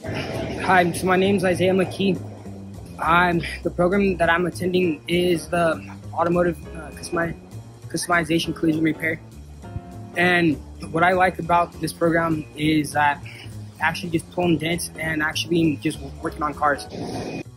Hi, so my name is Isaiah McKee. The program that I'm attending is the Automotive Customization Collision Repair. And what I like about this program is that actually just pulling dents and actually just working on cars.